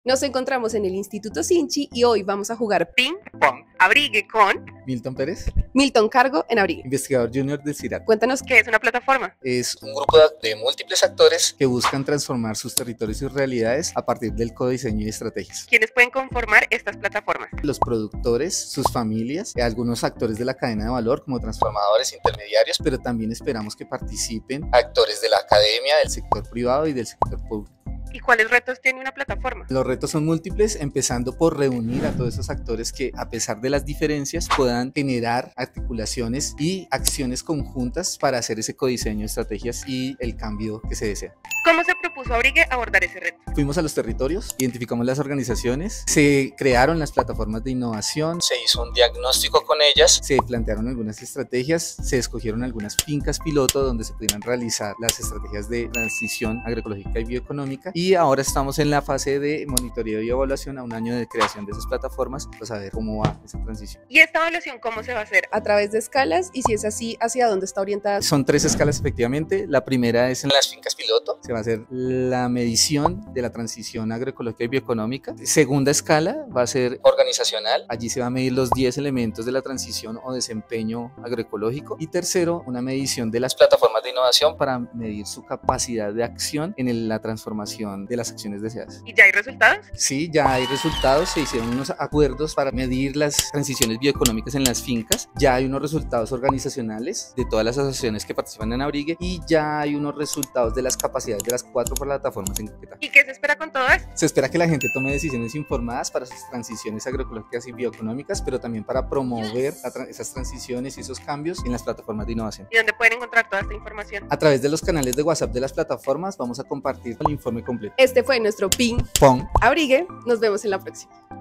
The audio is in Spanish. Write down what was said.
Nos encontramos en el Instituto Sinchi y hoy vamos a jugar Ping Pong Abrigue con Milton Pérez, Milton Cargo en Abrigue. investigador junior del CIRAC. Cuéntanos ¿qué es una plataforma? Es un grupo de múltiples actores que buscan transformar sus territorios y sus realidades a partir del codiseño y estrategias. ¿Quiénes pueden conformar estas plataformas? Los productores, sus familias, algunos actores de la cadena de valor como transformadores, intermediarios, pero también esperamos que participen actores de la academia, del sector privado y del sector público. ¿Y cuáles retos tiene una plataforma? Los retos son múltiples, empezando por reunir a todos esos actores que, a pesar de las diferencias, puedan generar articulaciones y acciones conjuntas para hacer ese codiseño, estrategias y el cambio que se desea. ¿Cómo se propuso Abrigue abordar ese reto? Fuimos a los territorios, identificamos las organizaciones, se crearon las plataformas de innovación, se hizo un diagnóstico con ellas, se plantearon algunas estrategias, se escogieron algunas fincas piloto donde se pudieran realizar las estrategias de transición agroecológica y bioeconómica, y ahora estamos en la fase de monitoreo y evaluación a un año de creación de esas plataformas para saber cómo va esa transición. ¿Y esta evaluación cómo se va a hacer? a través de escalas y si es así, hacia dónde está orientada. Son 3 escalas efectivamente. La primera es en las fincas piloto. Se va a hacer la medición de la transición agroecológica y bioeconómica. Segunda escala va a ser organizacional. Allí se va a medir los 10 elementos de la transición o desempeño agroecológico. Y tercero, una medición de las plataformas de innovación para medir su capacidad de acción en la transformación de las acciones deseadas. ¿Y ya hay resultados? Sí, ya hay resultados. Se hicieron unos acuerdos para medir las transiciones bioeconómicas en las fincas. Ya hay unos resultados organizacionales de todas las asociaciones que participan en Abrigue y ya hay unos resultados de las capacidades de las 4 plataformas en concreto. ¿Y qué se espera con todo esto? Se espera que la gente tome decisiones informadas para sus transiciones agroecológicas y bioeconómicas, pero también para promover esas transiciones y esos cambios en las plataformas de innovación. ¿Y dónde pueden encontrar toda esta información? A través de los canales de WhatsApp de las plataformas vamos a compartir el informe completo. Este fue nuestro Ping Pong Abrigue. Nos vemos en la próxima.